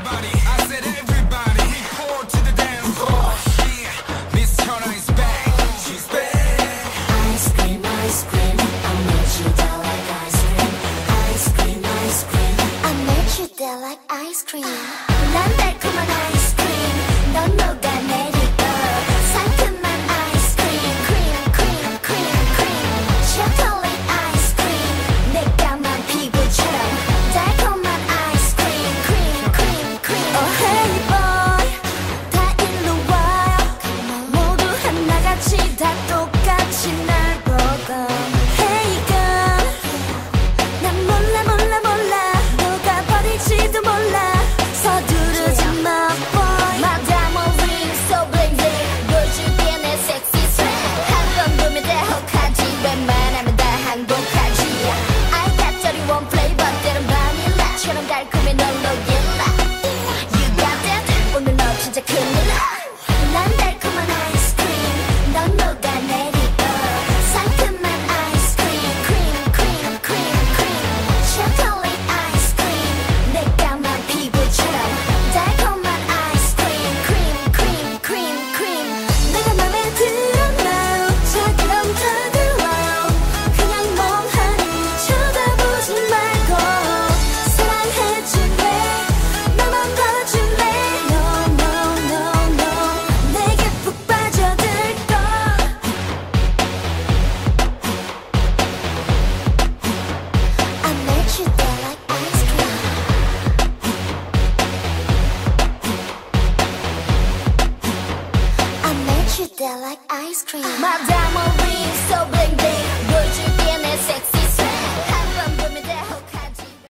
everybody. I said everybody. Report to the dance floor. Yeah, Miss Hyuna-Ice back. She's back. Ice cream, ice cream. I made you down like ice cream. Ice cream, ice cream. I made you down like ice cream. 난 달콤한 ice cream. 넌 녹아내리고 상큼한 ice cream. Cream, cream, cream, cream. Chocolate ice cream. 내 까만 피부처럼 달콤한 ice cream. Cream, cream, cream. Oh hey boy, 다 일로 와요. 모두 하나같이 다 똑같이 날 보고. Hey girl, 난 몰라 몰라 몰라. 녹아버릴지도 몰라. 서두르지 마 boy. My diamond ring so bling bling. 보여줄게 내 sexy swag. 한번 보면 다 혹하지. 웬만하면 다 항복하지. I got 31 flavor. 때론 바닐라처럼 달콤해 넌 녹일라. You got that. 오늘 너 진짜 큰일 나. 난 달콤한 ice cream. 넌 녹아내리고 상큼한 ice cream. Cream, cream, cream, cream. Chocolate ice cream. 내 까만 피부처럼 달콤한 ice cream. Cream, cream, cream, cream. 내가 맘에 들었나요? 자 그럼 다들 와요. 그냥 멍하니 쳐다보지 말고 사랑해줄래? 나만 봐줄래? No, no, no, no. 내게 푹 빠져들 거. I made you feel like ice cream. I made you feel like ice cream. My